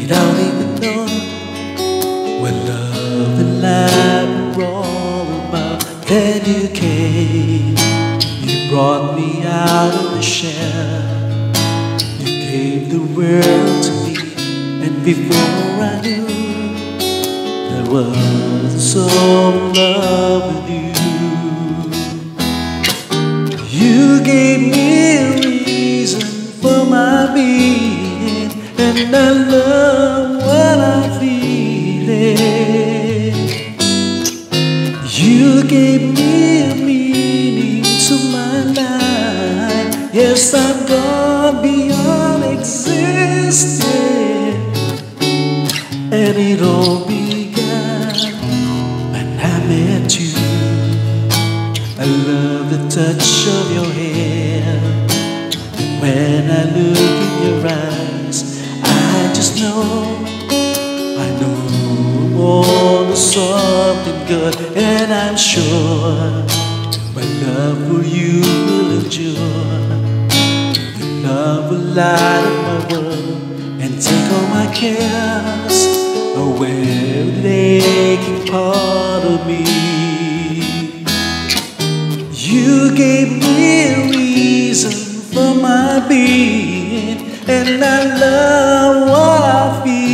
without even knowing what love and life were all about. Then you came, you brought me out of the shell. You gave the world to me, and before I knew, I was so in love with you. You gave me a reason for my being, and I love what I'm feeling. You gave me a meaning to my life. Yes, I'm gone beyond existing, and it all began when I met you. I love the touch of your hand. When I look in your eyes, I just know more something good, and I'm sure my love for you will endure. Your love will light up my world and take all my cares away, making part of me. You gave me a reason for my being, and I love what I'm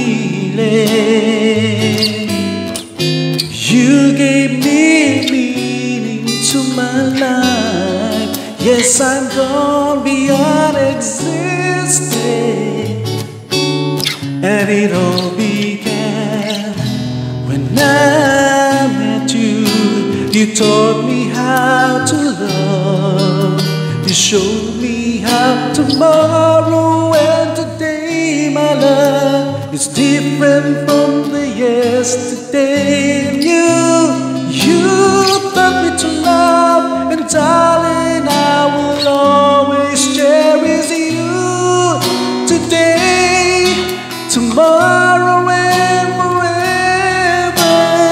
feeling. You gave me meaning to my life. Yes, I'm gone beyond existing, and it all began when I met you. You taught me how to love. You showed me how tomorrow and today, my love, is different from the yesterday. And you taught me to love, and darling, I will always cherish you today, tomorrow, and forever.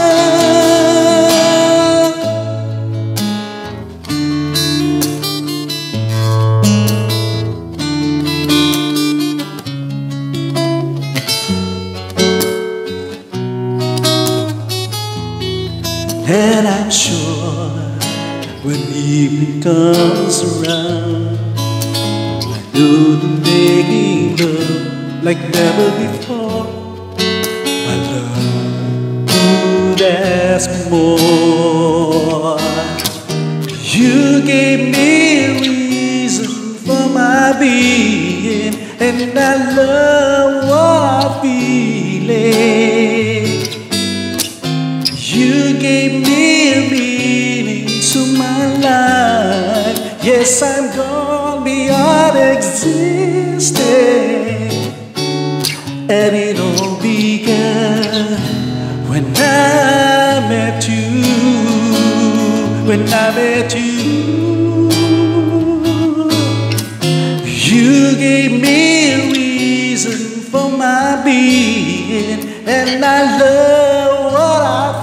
And I'm sure when evening comes around, I know the making love like never before. My love would ask more. You gave me a reason for my being, and I love what I'm feeling. You gave me a meaning to my life. Yes, I'm gone beyond existing, and it all began when I met you. When I met you, you gave me a reason for my being, and I love what I'm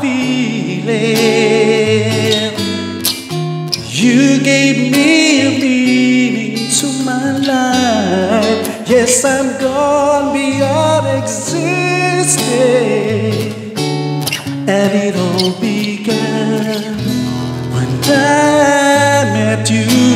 feeling. You gave me a meaning to my life. Yes, I'm gone beyond existing, and it all began when I met you.